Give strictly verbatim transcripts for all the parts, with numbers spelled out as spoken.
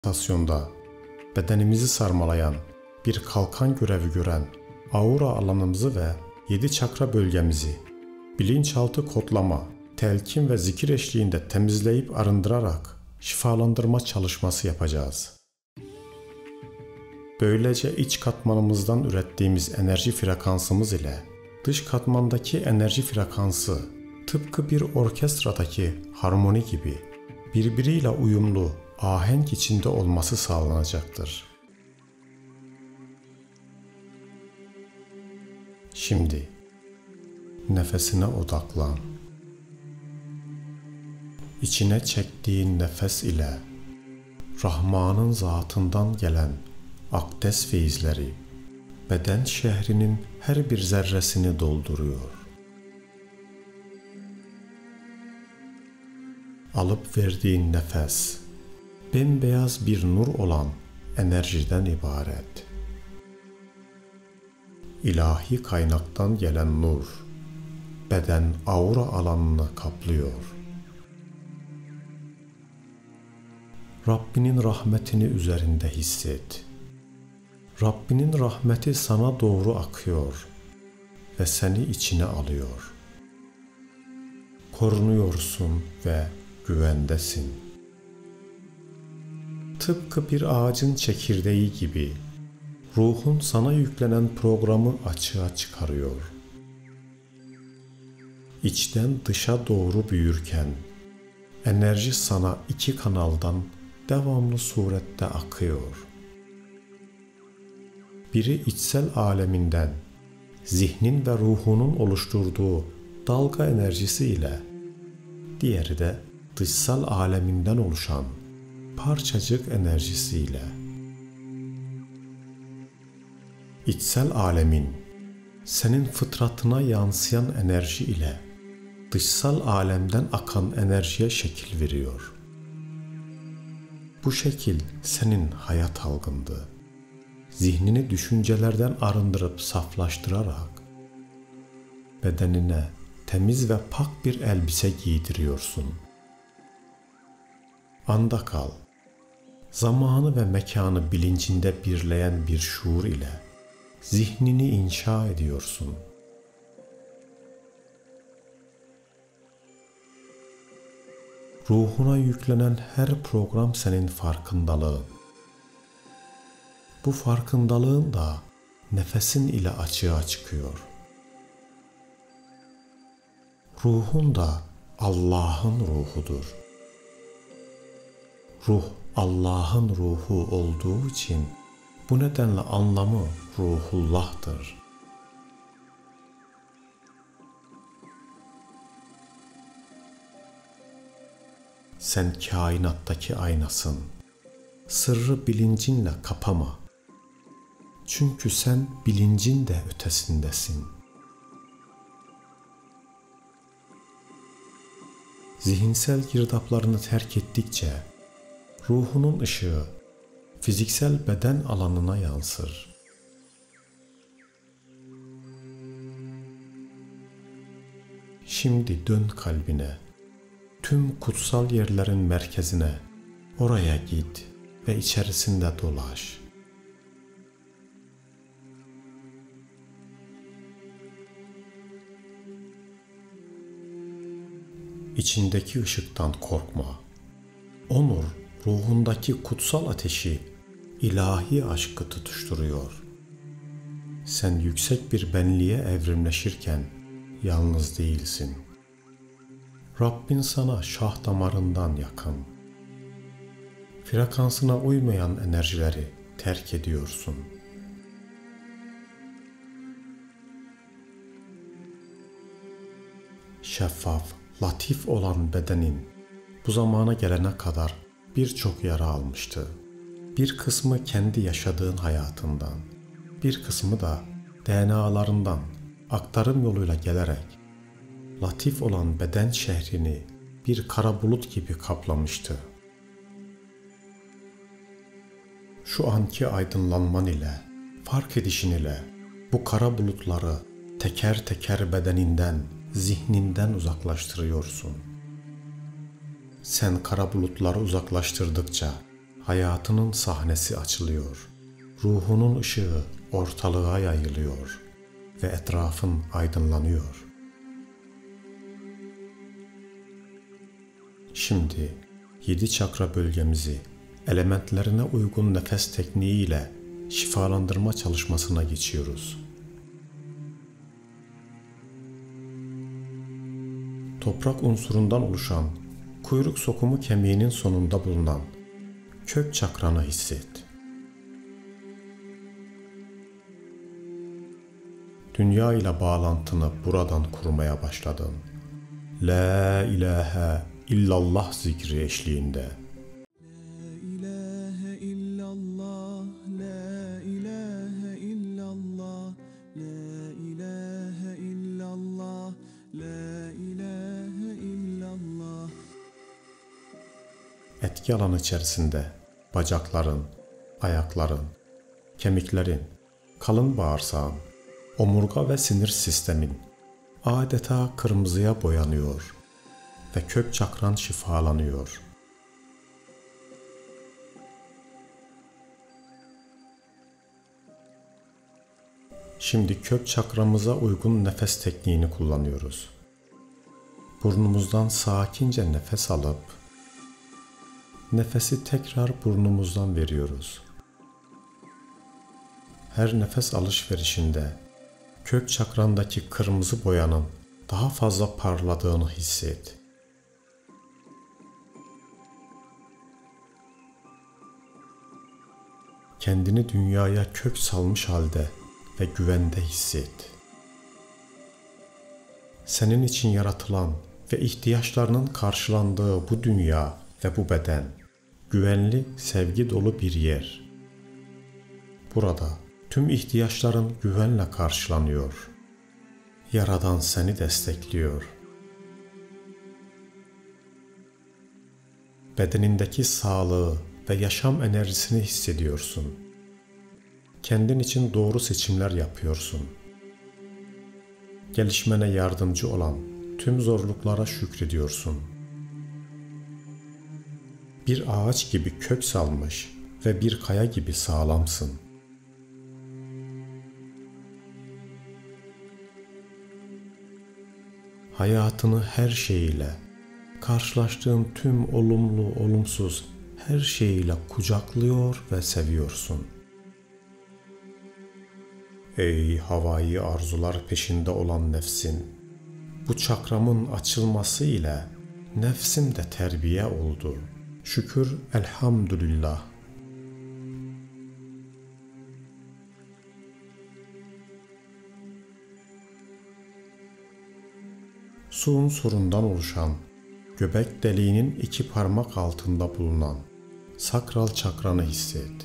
Meditasyonda bedenimizi sarmalayan bir kalkan görevi gören aura alanımızı ve yedi çakra bölgemizi bilinçaltı kodlama, telkin ve zikir eşliğinde temizleyip arındırarak şifalandırma çalışması yapacağız. Böylece iç katmanımızdan ürettiğimiz enerji frekansımız ile dış katmandaki enerji frekansı tıpkı bir orkestradaki harmoni gibi birbiriyle uyumlu, ahenk içinde olması sağlanacaktır. Şimdi nefesine odaklan. İçine çektiğin nefes ile Rahman'ın zatından gelen akdes feyizleri beden şehrinin her bir zerresini dolduruyor. Alıp verdiğin nefes bembeyaz bir nur olan enerjiden ibaret. İlahi kaynaktan gelen nur beden aura alanını kaplıyor. Rabbinin rahmetini üzerinde hisset. Rabbinin rahmeti sana doğru akıyor ve seni içine alıyor. Korunuyorsun ve güvendesin. Tıpkı bir ağacın çekirdeği gibi ruhun sana yüklenen programı açığa çıkarıyor. İçten dışa doğru büyürken enerji sana iki kanaldan devamlı surette akıyor. Biri içsel aleminden, zihnin ve ruhunun oluşturduğu dalga enerjisi ile, diğeri de dışsal aleminden oluşan parçacık enerjisiyle. İçsel alemin senin fıtratına yansıyan enerji ile dışsal alemden akan enerjiye şekil veriyor. Bu şekil senin hayat algındı. Zihnini düşüncelerden arındırıp saflaştırarak bedenine temiz ve pak bir elbise giydiriyorsun. Anda kal. Zamanı ve mekanı bilincinde birleyen bir şuur ile zihnini inşa ediyorsun. Ruhuna yüklenen her program senin farkındalığın. Bu farkındalığın da nefesin ile açığa çıkıyor. Ruhun da Allah'ın ruhudur. Ruh Allah'ın ruhu olduğu için bu nedenle anlamı Ruhullah'tır. Sen kainattaki aynasın. Sırrı bilincinle kapama. Çünkü sen bilincin de ötesindesin. Zihinsel girdaplarını terk ettikçe ruhunun ışığı fiziksel beden alanına yansır. Şimdi dön kalbine, tüm kutsal yerlerin merkezine, oraya git ve içerisinde dolaş. İçindeki ışıktan korkma. O nur, ruhundaki kutsal ateşi, ilahi aşkı tutuşturuyor. Sen yüksek bir benliğe evrimleşirken yalnız değilsin. Rabbin sana şah damarından yakın. Frekansına uymayan enerjileri terk ediyorsun. Şeffaf, latif olan bedenin bu zamana gelene kadar birçok yara almıştı. Bir kısmı kendi yaşadığın hayatından, bir kısmı da D N A'larından aktarım yoluyla gelerek latif olan beden şehrini bir kara bulut gibi kaplamıştı. Şu anki aydınlanman ile, fark edişin ile bu kara bulutları teker teker bedeninden, zihninden uzaklaştırıyorsun. Sen kara bulutları uzaklaştırdıkça Hayatının sahnesi açılıyor. Ruhunun ışığı ortalığa yayılıyor ve etrafın aydınlanıyor. Şimdi yedi çakra bölgemizi elementlerine uygun nefes tekniğiyle şifalandırma çalışmasına geçiyoruz. Toprak unsurundan oluşan kuyruk sokumu kemiğinin sonunda bulunan kök çakranı hisset. Dünya ile bağlantını buradan kurmaya başladın. La ilahe illallah zikri eşliğinde. La ilahe illallah, la ilahe illallah, la ilahe illallah, la ilahe illallah. Etki alanı içerisinde bacakların, ayakların, kemiklerin, kalın bağırsağın, omurga ve sinir sistemin adeta kırmızıya boyanıyor ve kök çakran şifalanıyor. Şimdi kök çakramıza uygun nefes tekniğini kullanıyoruz. Burnumuzdan sakince nefes alıp nefesi tekrar burnumuzdan veriyoruz. Her nefes alışverişinde kök çakrandaki kırmızı boyanın daha fazla parladığını hisset. Kendini dünyaya kök salmış halde ve güvende hisset. Senin için yaratılan ve ihtiyaçlarının karşılandığı bu dünya ve bu beden, güvenli, sevgi dolu bir yer. Burada tüm ihtiyaçların güvenle karşılanıyor. Yaradan seni destekliyor. Bedenindeki sağlığı ve yaşam enerjisini hissediyorsun. Kendin için doğru seçimler yapıyorsun. Gelişmene yardımcı olan tüm zorluklara şükrediyorsun. Bir ağaç gibi kök salmış ve bir kaya gibi sağlamsın. Hayatını her şeyiyle, karşılaştığın tüm olumlu, olumsuz her şeyiyle kucaklıyor ve seviyorsun. Ey havai arzular peşinde olan nefsin, bu çakramın açılması ile nefsim de terbiye oldu. Şükür elhamdülillah. Su unsurundan oluşan, göbek deliğinin iki parmak altında bulunan sakral çakranı hisset.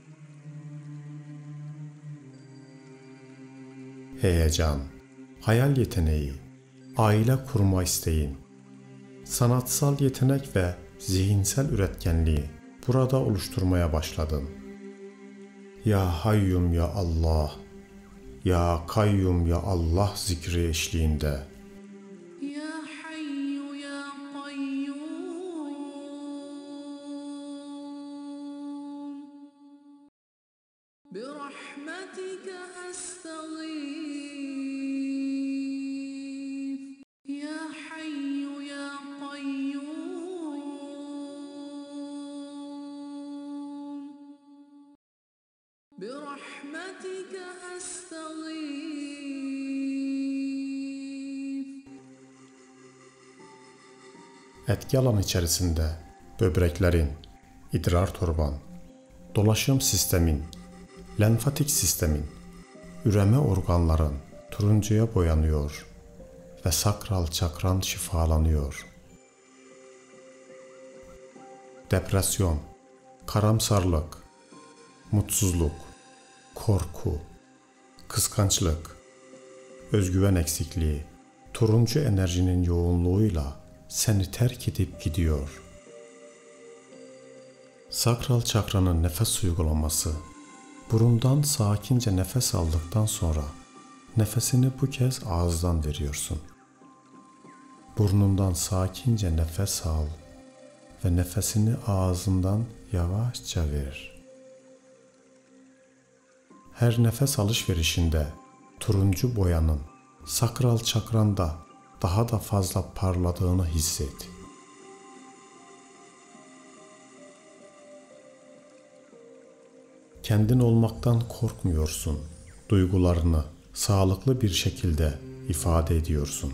Heyecan, hayal yeteneği, aile kurma isteğin, sanatsal yetenek ve zihinsel üretkenliği burada oluşturmaya başladın. Ya Hayyum ya Allah, Ya Kayyum ya Allah zikri eşliğinde. برحمتك أستغيث يا حي يا قيوم برحمتك أستغيث. Etki alanı içerisinde böbreklerin, idrar torban, dolaşım sistemin, lenfatik sistemin, üreme organların turuncuya boyanıyor ve sakral çakran şifalanıyor. Depresyon, karamsarlık, mutsuzluk, korku, kıskançlık, özgüven eksikliği, turuncu enerjinin yoğunluğuyla seni terk edip gidiyor. Sakral çakranın nefes uygulaması. Burundan sakince nefes aldıktan sonra nefesini bu kez ağızdan veriyorsun. Burnundan sakince nefes al ve nefesini ağzından yavaşça ver. Her nefes alışverişinde turuncu boyanın sakral çakranda daha da fazla parladığını hisset. Kendin olmaktan korkmuyorsun. Duygularını sağlıklı bir şekilde ifade ediyorsun.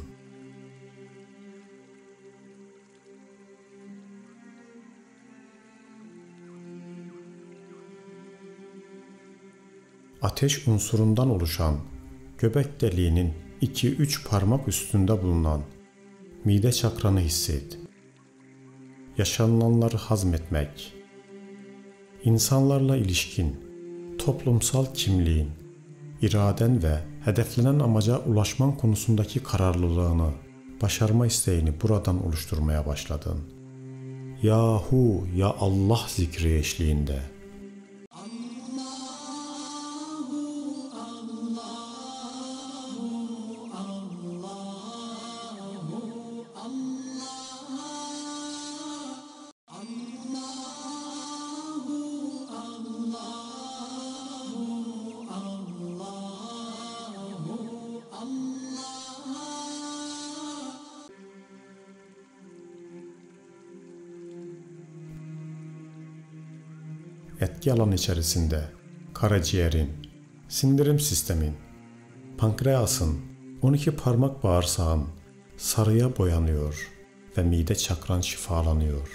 Ateş unsurundan oluşan göbek deliğinin iki üç parmak üstünde bulunan mide çakranı hisset. Yaşanılanları hazmetmek, insanlarla ilişkin, toplumsal kimliğin, iraden ve hedeflenen amaca ulaşman konusundaki kararlılığını, başarma isteğini buradan oluşturmaya başladın. Yahu ya Allah zikri eşliğinde. Etki alan içerisinde karaciğerin, sindirim sistemin, pankreasın, on iki parmak bağırsağın sarıya boyanıyor ve mide çakran şifalanıyor.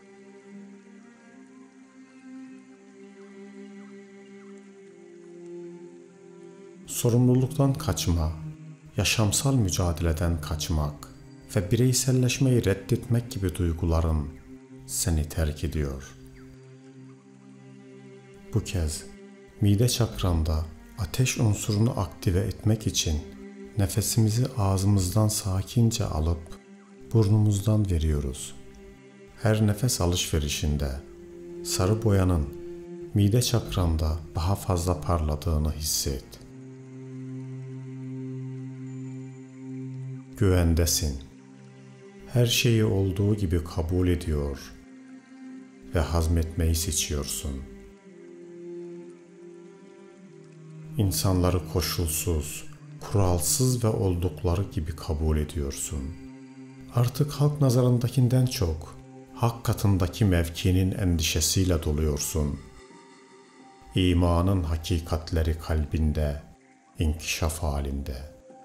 Sorumluluktan kaçma, yaşamsal mücadeleden kaçmak ve bireyselleşmeyi reddetmek gibi duyguların seni terk ediyor. Bu kez mide çakranda ateş unsurunu aktive etmek için nefesimizi ağzımızdan sakince alıp burnumuzdan veriyoruz. Her nefes alışverişinde sarı boyanın mide çakranda daha fazla parladığını hisset. Güvendesin. Her şeyi olduğu gibi kabul ediyor ve hazmetmeyi seçiyorsun. İnsanları koşulsuz, kuralsız ve oldukları gibi kabul ediyorsun. Artık halk nazarındakinden çok, hak katındaki mevkinin endişesiyle doluyorsun. İmanın hakikatleri kalbinde, inkişaf halinde.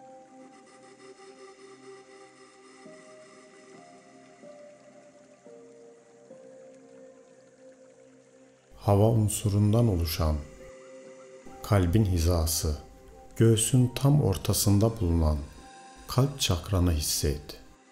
Hava unsurundan oluşan kalbin hizası, göğsün tam ortasında bulunan kalp çakranı hisset.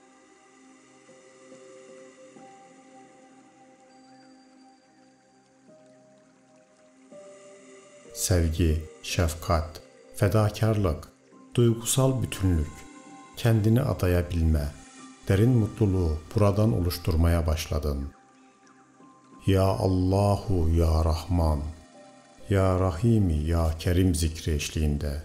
Sevgi, şefkat, fedakarlık, duygusal bütünlük, kendini adayabilme, derin mutluluğu buradan oluşturmaya başladın. Ya Allahu ya Rahman, Ya Rahimi ya Kerim zikri eşliğinde.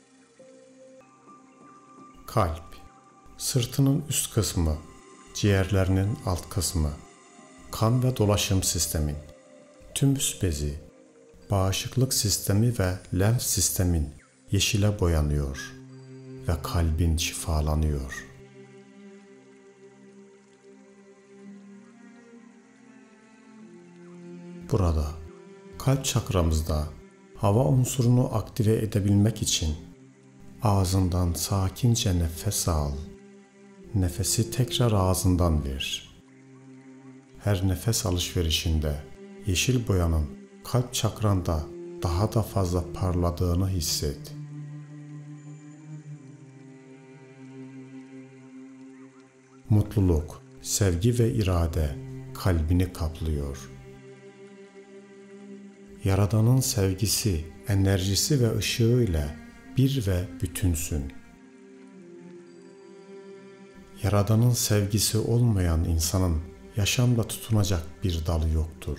Kalp, sırtının üst kısmı, ciğerlerinin alt kısmı, kan ve dolaşım sistemin, tümüs bezi, bağışıklık sistemi ve lenf sistemin yeşile boyanıyor ve kalbin şifalanıyor. Burada, kalp çakramızda hava unsurunu aktive edebilmek için ağzından sakince nefes al. Nefesi tekrar ağzından ver. Her nefes alışverişinde yeşil boyanın kalp çakranda daha da fazla parladığını hisset. Mutluluk, sevgi ve irade kalbini kaplıyor. Yaradan'ın sevgisi, enerjisi ve ışığı ile bir ve bütünsün. Yaradan'ın sevgisi olmayan insanın yaşamda tutunacak bir dalı yoktur.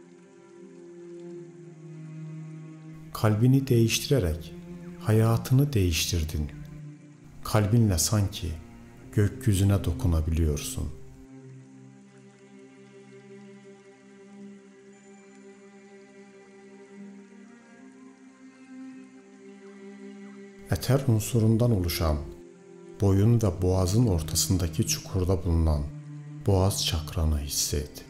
Kalbini değiştirerek hayatını değiştirdin. Kalbinle sanki gökyüzüne dokunabiliyorsun. eter unsurundan oluşan, boyun ve boğazın ortasındaki çukurda bulunan boğaz çakranı hisset.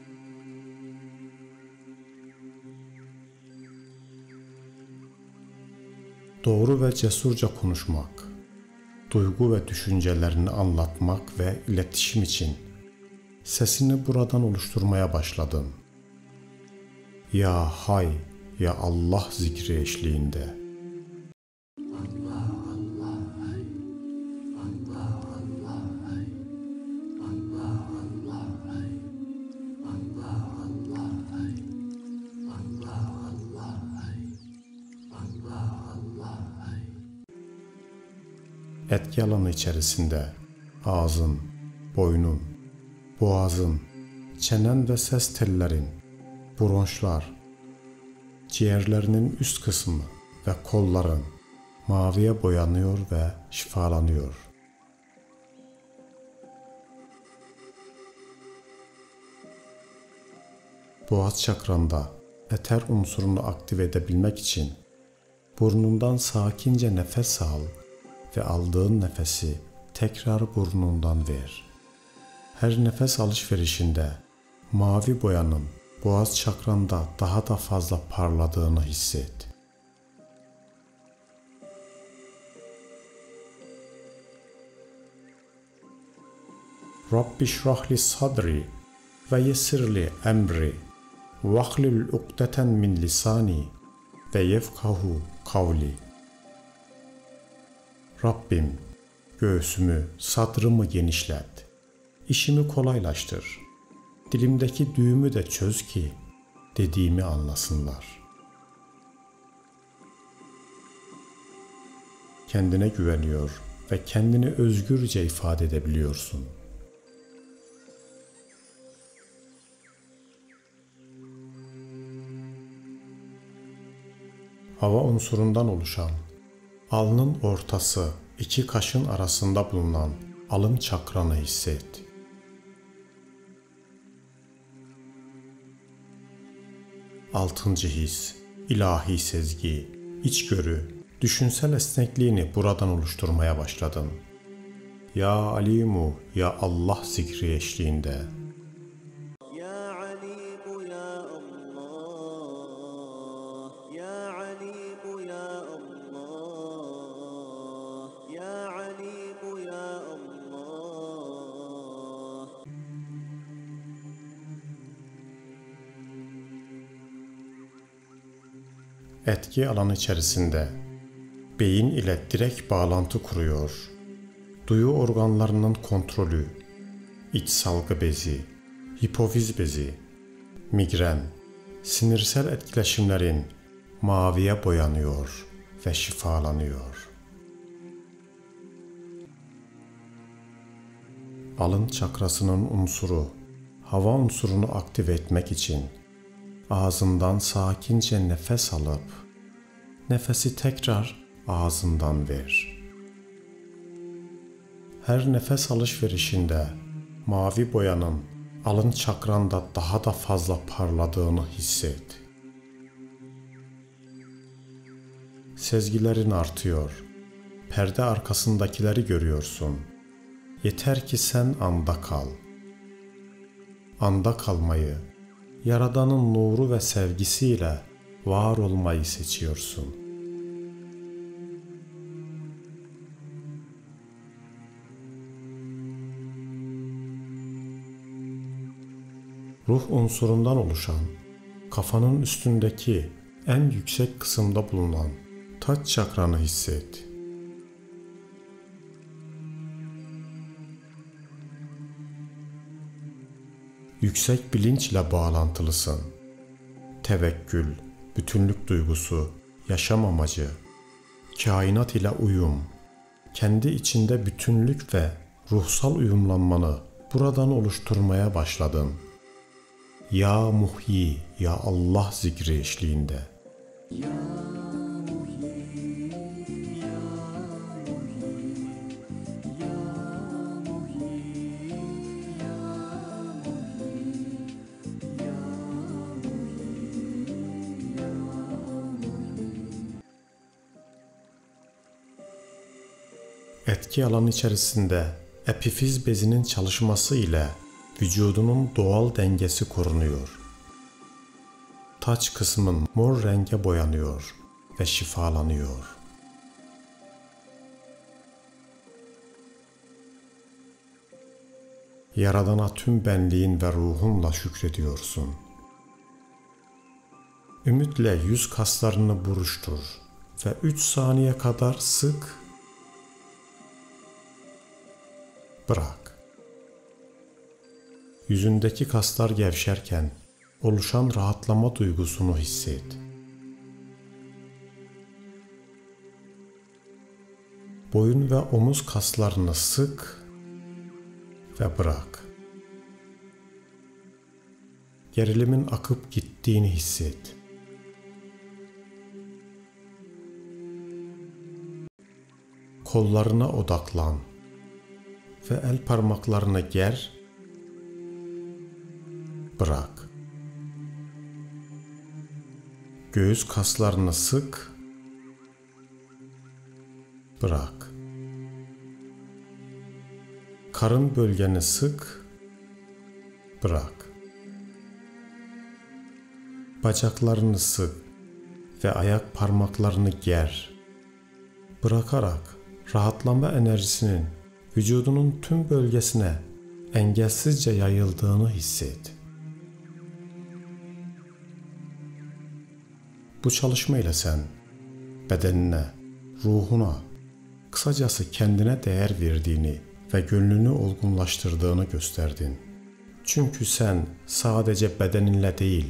Doğru ve cesurca konuşmak, duygu ve düşüncelerini anlatmak ve iletişim için sesini buradan oluşturmaya başladın. Ya Hay, Ya Allah zikri eşliğinde. Etki alanı içerisinde ağzın, boynun, boğazın, çenen ve ses tellerin, bronşlar, ciğerlerinin üst kısmı ve kolların maviye boyanıyor ve şifalanıyor. Boğaz çakranda eter unsurunu aktive edebilmek için burnundan sakince nefes al ve aldığın nefesi tekrar burnundan ver. Her nefes alışverişinde mavi boyanın boğaz çakranda daha da fazla parladığını hisset. Rabbi şrahli sadri ve yessirli emri vahlul ukdeten min lisani ve yefkahu kavli. Rabbim, göğsümü, sadrımı genişlet, işimi kolaylaştır, dilimdeki düğümü de çöz ki dediğimi anlasınlar. Kendine güveniyor ve kendini özgürce ifade edebiliyorsun. Hava unsurundan oluşan, alnın ortası iki kaşın arasında bulunan alın çakranı hisset. Altıncı his, ilahi sezgi, içgörü, düşünsel esnekliğini buradan oluşturmaya başladın. Ya Alimu, Ya Allah zikri eşliğinde. Etki alanı içerisinde beyin ile direkt bağlantı kuruyor, duyu organlarının kontrolü, iç salgı bezi, hipofiz bezi, migren, sinirsel etkileşimlerin maviye boyanıyor ve şifalanıyor. Alın çakrasının unsuru, hava unsurunu aktive etmek için ağzından sakince nefes alıp, nefesi tekrar ağzından ver. Her nefes alışverişinde mavi boyanın alın çakranda daha da fazla parladığını hisset. Sezgilerin artıyor, perde arkasındakileri görüyorsun. Yeter ki sen anda kal. Anda kalmayı, Yaradan'ın nuru ve sevgisiyle var olmayı seçiyorsun. Ruh unsurundan oluşan, kafanın üstündeki en yüksek kısımda bulunan taç çakranı hisset. Yüksek bilinçle bağlantılısın. Tevekkül, bütünlük duygusu, yaşam amacı, kainat ile uyum, kendi içinde bütünlük ve ruhsal uyumlanmanı buradan oluşturmaya başladın. Ya Muhyi, Ya Allah zikri eşliğinde. Ya Etki alanı içerisinde epifiz bezinin çalışması ile vücudunun doğal dengesi korunuyor. Taç kısmın mor renge boyanıyor ve şifalanıyor. Yaradana tüm benliğin ve ruhunla şükrediyorsun. Ümitle yüz kaslarını buruştur ve üç saniye kadar sık, bırak. Yüzündeki kaslar gevşerken oluşan rahatlama duygusunu hisset. Boyun ve omuz kaslarını sık ve bırak. Gerilimin akıp gittiğini hisset. Kollarına odaklan ve el parmaklarını ger, bırak. Göğüs kaslarını sık, bırak. Karın bölgeni sık, bırak. Bacaklarını sık ve ayak parmaklarını ger. Bırakarak rahatlama enerjisinin vücudunun tüm bölgesine engelsizce yayıldığını hisset. Bu çalışma ile sen bedenine, ruhuna, kısacası kendine değer verdiğini ve gönlünü olgunlaştırdığını gösterdin. Çünkü sen sadece bedeninle değil,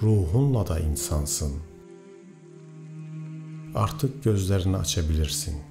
ruhunla da insansın. Artık gözlerini açabilirsin.